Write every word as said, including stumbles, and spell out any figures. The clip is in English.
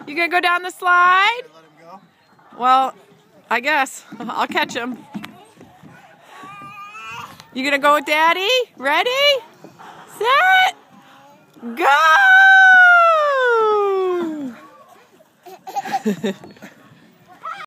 You gonna go down the slide? Let him go. Well, I guess. I'll catch him. You gonna go with Daddy? Ready? Set! Go!